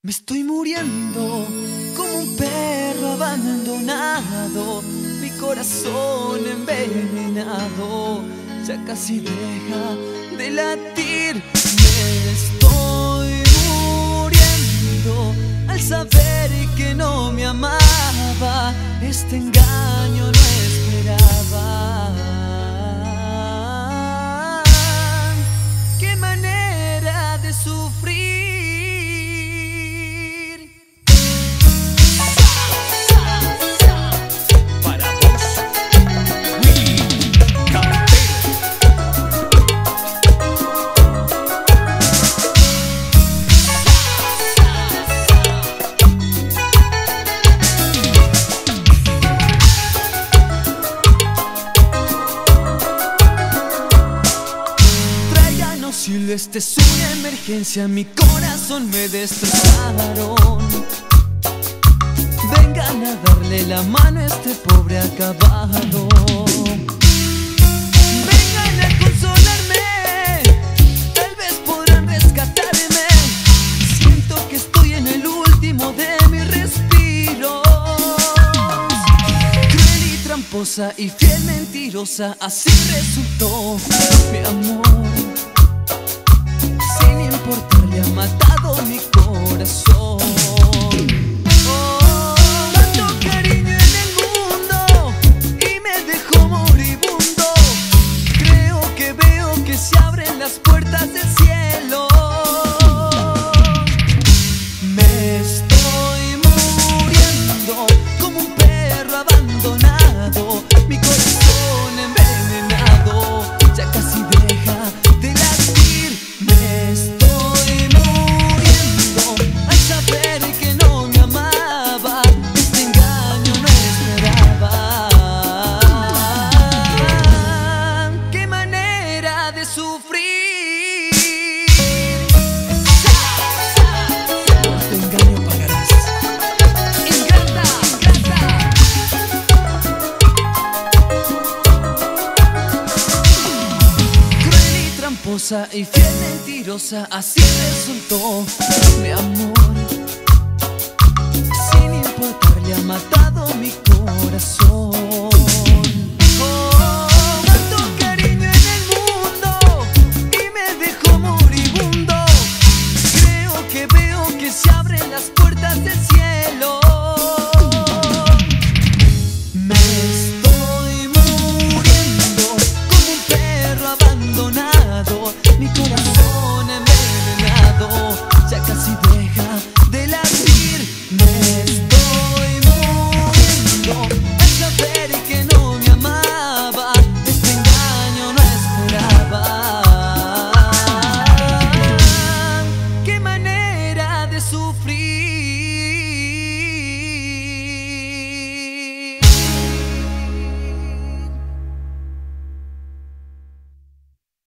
Me estoy muriendo como un perro abandonado, mi corazón envenenado ya casi deja de latir. Me estoy muriendo al saber que no me amaba, este engaño no esperaba. Qué manera de sufrir. Esta es una emergencia, mi corazón me destrozaron. Vengan a darle la mano a este pobre acabado. Vengan a consolarme, tal vez podrán rescatarme. Siento que estoy en el último de mis respiros. Cruel y tramposa y fiel mentirosa, así resultó mi amor. Sin importarle ha matado mi corazón. Oh, tanto cariño en el mundo y me dejó moribundo. Creo que veo que se abren las puertas del cielo. Me estoy muriendo como un perro abandonado, mi corazón envenenado ya casi deja de latir. Me estoy muriendo al saber que no me amaba, este engaño no esperaba. Qué manera de sufrir. Por este engaño pagarás. Ingrata, ingrata. Cruel y tramposa y fiel mentirosa, así resultó mi amor. Sin importarle ha matado mi corazón. Oh, tanto cariño en el mundo y me dejó moribundo. Creo que veo que se abren las puertas del cielo.